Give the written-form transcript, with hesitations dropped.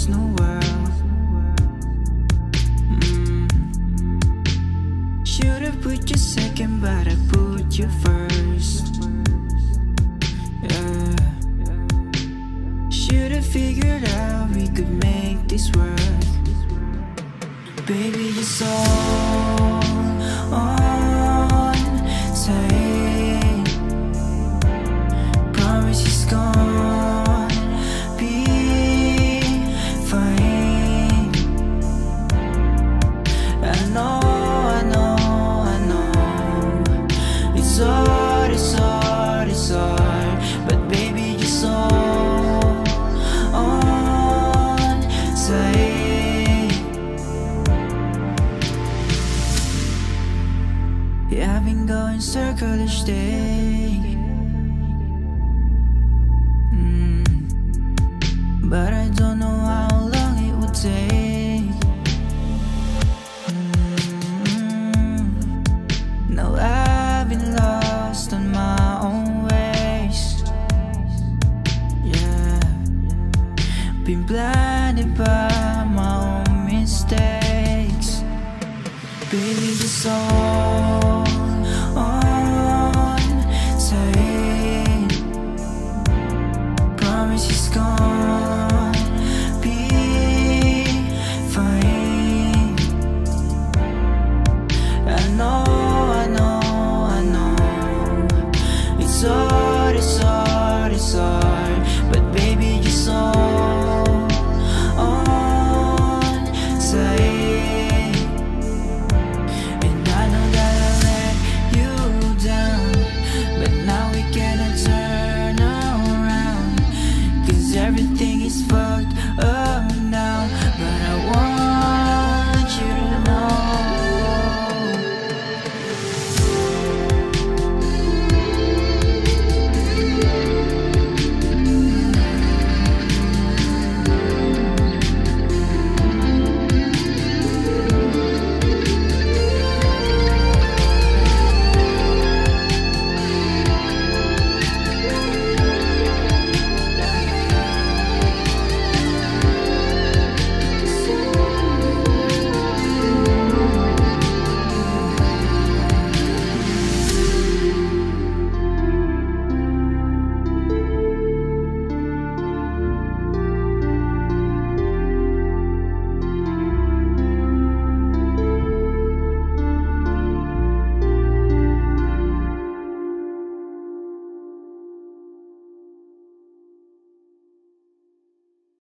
this new world. Should've put you second, but I put you first. Yeah. Should've figured out we could make this work. Baby, it's all on tight. Promise it's gonna be fine. I know, I know, I know. It's hard, it's hard, it's hard, but baby, you're so on tight. Yeah, I've been going circle each day, but I don't know how long it would take. Now I've been lost on my own ways. Yeah, been blinded by my own mistakes. Baby, it's all